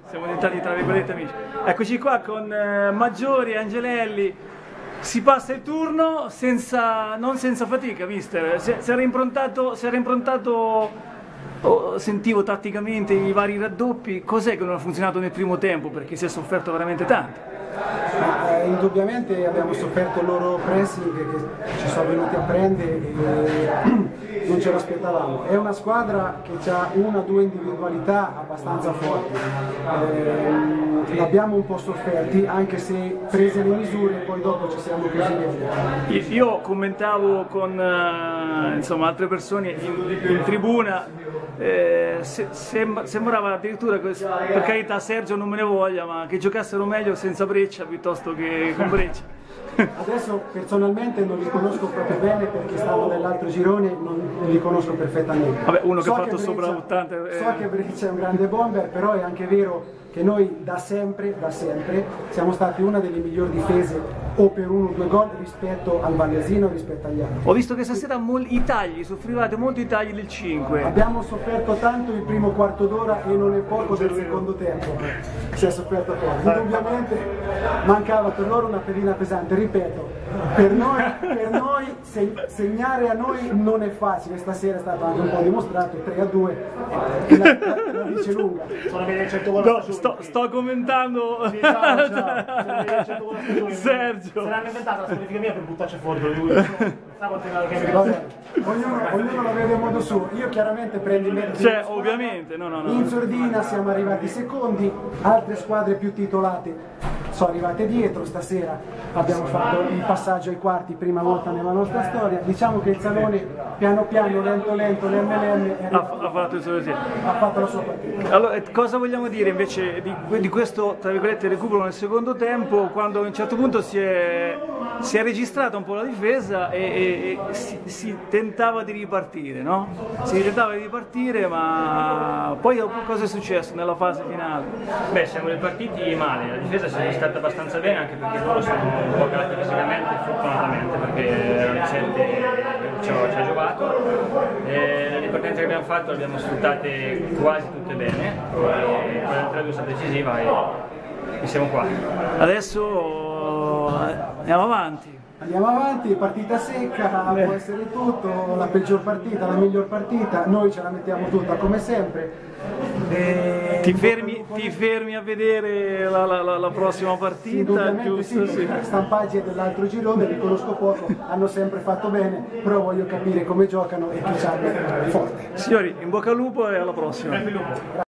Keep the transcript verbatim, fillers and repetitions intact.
siamo diventati tra virgolette amici. Eccoci qua con eh, Maggiori e Angelelli, si passa il turno senza, non senza fatica, mister, si, si era improntato, si era improntato oh, sentivo tatticamente i vari raddoppi, cos'è che non ha funzionato nel primo tempo perché si è sofferto veramente tanto? Eh, indubbiamente abbiamo sofferto il loro pressing che ci sono venuti a prendere e non ce l'aspettavamo. È una squadra che ha una o due individualità abbastanza forti. Eh, l'abbiamo un po' sofferti, anche se prese le misure poi dopo ci siamo così bene. Io commentavo con uh, insomma, altre persone in, in tribuna, eh, se, sem sembrava addirittura, per carità Sergio non me ne voglia, ma che giocassero meglio senza Breccia piuttosto che con Breccia. Adesso personalmente non li conosco proprio bene perché stanno nell'altro girone, non, non li conosco perfettamente. Vabbè, uno che so ha fatto che sopra Breccia, ottanta... Eh... So che Breccia è un grande bomber, però è anche vero che noi da sempre, da sempre, siamo stati una delle migliori difese o per uno o due gol rispetto al Vallesino, rispetto agli altri. Ho visto che stasera i tagli, soffrivate molto i tagli del cinque. Abbiamo sofferto tanto il primo quarto d'ora e non è poco del secondo tempo. Si è sofferto poco. Indubbiamente mancava per loro una pedina pesante, ripeto, per noi, per noi segnare a noi non è facile, stasera è stato anche un po' dimostrato, tre a due, e la, la, la dice lunga. Sono no, sto, sto commentando sì, ciao, ciao. Sergio. Se l'hanno inventata la squalifica mia per buttarci fuori lui. Vabbè, ognuno, ognuno la vede a modo suo. Io chiaramente prendo il merito. Cioè, ovviamente, no, no, no. In sordina siamo arrivati secondi, altre squadre più titolate sono arrivate dietro. Stasera abbiamo fatto il passaggio ai quarti, prima volta nella nostra storia. Diciamo che il Salone piano piano, lento lento, l'emme l'emme ha, ha fatto il suo sì. ha fatto la sua partita. Allora, cosa vogliamo dire invece di, di questo, tra virgolette, recupero nel secondo tempo, quando a un certo punto si è, si è registrata un po' la difesa e, e, e si, si tentava di ripartire, no? Si tentava di ripartire, ma poi cosa è successo nella fase finale? Beh, siamo ripartiti male, la difesa si è stata abbastanza bene anche perché loro sono un po' calati fisicamente, fortunatamente, perché erano gente che ci ha, ci ha giocato. E le ripartenze che abbiamo fatto le abbiamo sfruttate quasi tutte bene, e quella del tre due è stata decisiva e, e siamo qua. Adesso andiamo avanti. Andiamo avanti, partita secca, può essere tutto, la peggior partita, la miglior partita, noi ce la mettiamo tutta come sempre. E ti, fermi, ti fermi a vedere la, la, la, la prossima partita? Sì, giusto? Sì, sì. Stampaggi è dell'altro girone, li conosco poco, hanno sempre fatto bene, però voglio capire come giocano e chi c'ha forte. Signori, in bocca al lupo e alla prossima.